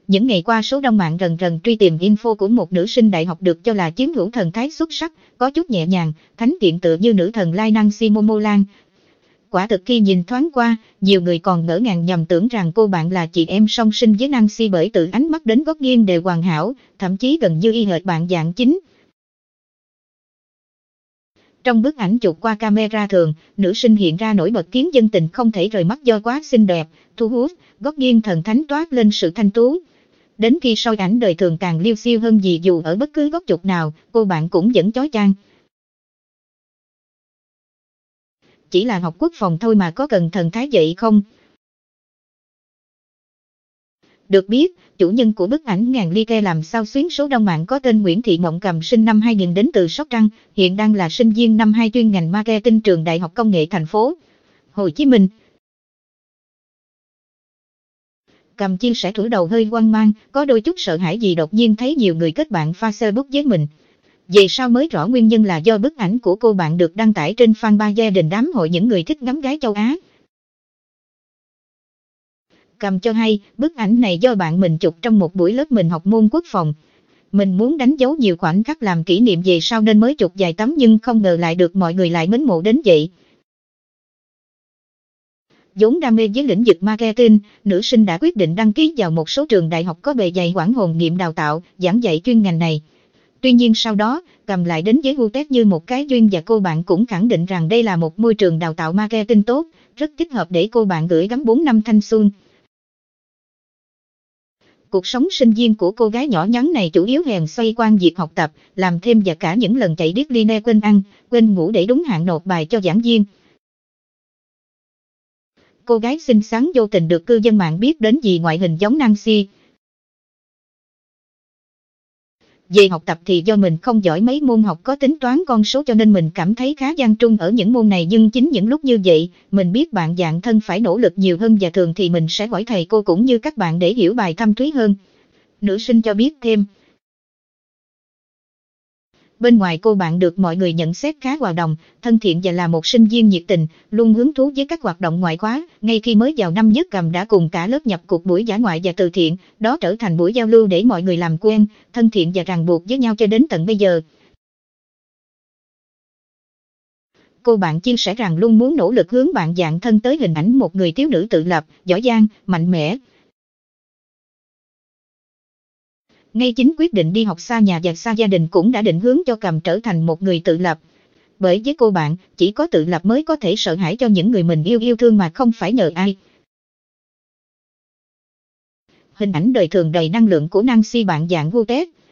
Những ngày qua số đông mạng rần rần truy tìm info của một nữ sinh đại học được cho là chiếm hữu thần thái xuất sắc, có chút nhẹ nhàng, thánh thiện tựa như nữ thần Lai Nancy Momo Lan. Quả thực khi nhìn thoáng qua, nhiều người còn ngỡ ngàng nhầm tưởng rằng cô bạn là chị em song sinh với Nancy bởi từ ánh mắt đến góc nghiêng đều hoàn hảo, thậm chí gần như y hệt bạn dạng chính. Trong bức ảnh chụp qua camera thường, nữ sinh hiện ra nổi bật khiến dân tình không thể rời mắt do quá xinh đẹp, thu hút, góc nghiêng thần thánh toát lên sự thanh tú. Đến khi soi ảnh đời thường càng liêu xiêu hơn gì dù ở bất cứ góc chụp nào, cô bạn cũng vẫn chói chang. Chỉ là học quốc phòng thôi mà có cần thần thái vậy không? Được biết, chủ nhân của bức ảnh ngàn ly ke làm sao xuyến số đông mạng có tên Nguyễn Thị Mộng Cầm sinh năm 2000 đến từ Sóc Trăng, hiện đang là sinh viên năm 2 chuyên ngành marketing trường Đại học Công nghệ thành phố Hồ Chí Minh. Cầm chia sẻ thủ đầu hơi hoang mang, có đôi chút sợ hãi vì đột nhiên thấy nhiều người kết bạn Facebook với mình. Về sau mới rõ nguyên nhân là do bức ảnh của cô bạn được đăng tải trên fanpage gia đình đám hội những người thích ngắm gái châu Á. Cầm cho hay, bức ảnh này do bạn mình chụp trong một buổi lớp mình học môn quốc phòng. Mình muốn đánh dấu nhiều khoảnh khắc làm kỷ niệm về sau nên mới chụp vài tấm nhưng không ngờ lại được mọi người lại mến mộ đến vậy. Vốn đam mê với lĩnh vực marketing, nữ sinh đã quyết định đăng ký vào một số trường đại học có bề dày quãng hồn nghiệm đào tạo, giảng dạy chuyên ngành này. Tuy nhiên sau đó, Cầm lại đến với UTEC như một cái duyên và cô bạn cũng khẳng định rằng đây là một môi trường đào tạo marketing tốt, rất thích hợp để cô bạn gửi gắm 4 năm thanh xuân. Cuộc sống sinh viên của cô gái nhỏ nhắn này chủ yếu hèn xoay quanh việc học tập, làm thêm và cả những lần chạy deadline quên ăn, quên ngủ để đúng hạn nộp bài cho giảng viên. Cô gái xinh xắn vô tình được cư dân mạng biết đến vì ngoại hình giống Nancy. Về học tập thì do mình không giỏi mấy môn học có tính toán con số cho nên mình cảm thấy khá gian truân ở những môn này nhưng chính những lúc như vậy, mình biết bạn dạng thân phải nỗ lực nhiều hơn và thường thì mình sẽ hỏi thầy cô cũng như các bạn để hiểu bài thâm thúy hơn. Nữ sinh cho biết thêm. Bên ngoài cô bạn được mọi người nhận xét khá hòa đồng, thân thiện và là một sinh viên nhiệt tình, luôn hứng thú với các hoạt động ngoại khóa. Ngay khi mới vào năm nhất Cầm đã cùng cả lớp nhập cuộc buổi dã ngoại và từ thiện, đó trở thành buổi giao lưu để mọi người làm quen, thân thiện và ràng buộc với nhau cho đến tận bây giờ. Cô bạn chia sẻ rằng luôn muốn nỗ lực hướng bạn dạng thân tới hình ảnh một người thiếu nữ tự lập, giỏi giang, mạnh mẽ. Ngay chính quyết định đi học xa nhà và xa gia đình cũng đã định hướng cho Cầm trở thành một người tự lập. Bởi với cô bạn, chỉ có tự lập mới có thể sợ hãi cho những người mình yêu thương mà không phải nhờ ai. Hình ảnh đời thường đầy năng lượng của Nancy bạn dạng UTEC.